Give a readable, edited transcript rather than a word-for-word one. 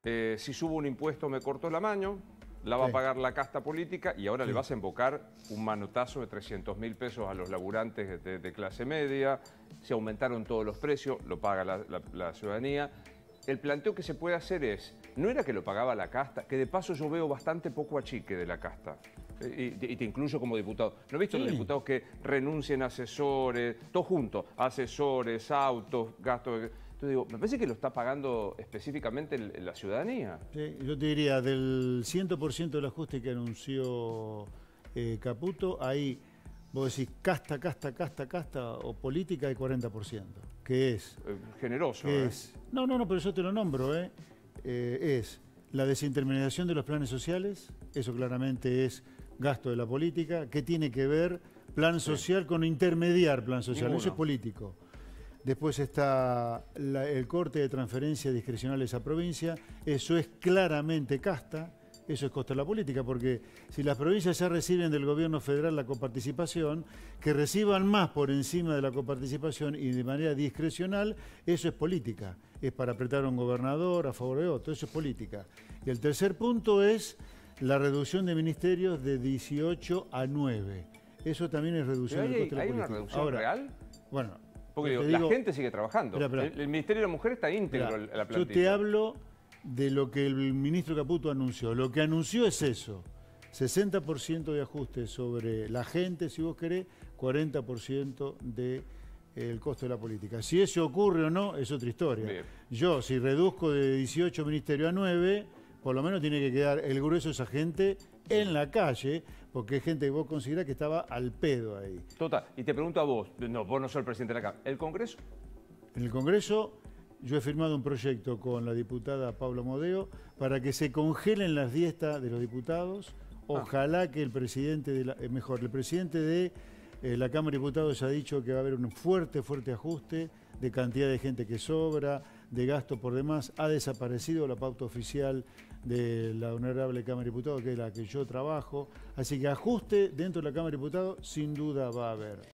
Si subo un impuesto me corto la mano, la va a pagar la casta política y ahora le vas a invocar un manotazo de 300.000 pesos a los laburantes de clase media. Se aumentaron todos los precios, lo paga la ciudadanía. El planteo que se puede hacer es, no era que lo pagaba la casta, que de paso yo veo bastante poco achique de la casta. Y te incluyo como diputado. ¿No he visto los diputados que renuncien a asesores, todo junto, asesores, autos, gastos? Entonces digo, me parece que lo está pagando específicamente la ciudadanía. Sí, yo te diría, del 100% del ajuste que anunció Caputo, ahí vos decís casta o política hay 40%, que es... Generoso, No, pero yo te lo nombro, es la desintermediación de los planes sociales, eso claramente es gasto de la política. ¿Qué tiene que ver plan social con intermediar plan social? Ninguno. Eso es político. Después está el corte de transferencias discrecionales a provincia, eso es claramente casta, eso es costo de la política, porque si las provincias ya reciben del gobierno federal la coparticipación, que reciban más por encima de la coparticipación y de manera discrecional, eso es política. Es para apretar a un gobernador a favor de otro, eso es política. Y el tercer punto es la reducción de ministerios de 18 a 9. Eso también es reducción del costo de la política. ¿Hay una reducción real? Bueno, porque digo, la gente sigue trabajando. El Ministerio de la Mujer está íntegro en la plantilla. Yo te hablo de lo que el ministro Caputo anunció. Lo que anunció es eso. 60% de ajuste sobre la gente, si vos querés, 40% del costo de la política. Si eso ocurre o no, es otra historia. Bien. Yo, si reduzco de 18 ministerios a 9, por lo menos tiene que quedar el grueso de esa gente en la calle, porque es gente que vos considerás que estaba al pedo ahí. Total. Y te pregunto a vos, vos no sos el presidente de la Cámara, ¿el Congreso? En el Congreso yo he firmado un proyecto con la diputada Paula Modeo para que se congelen las dietas de los diputados. Ojalá que el presidente de la Cámara de Diputados ha dicho que va a haber un fuerte ajuste de cantidad de gente que sobra, de gasto por demás. Ha desaparecido la pauta oficial de la Honorable Cámara de Diputados, que es la que yo trabajo. Así que ajuste dentro de la Cámara de Diputados sin duda va a haber.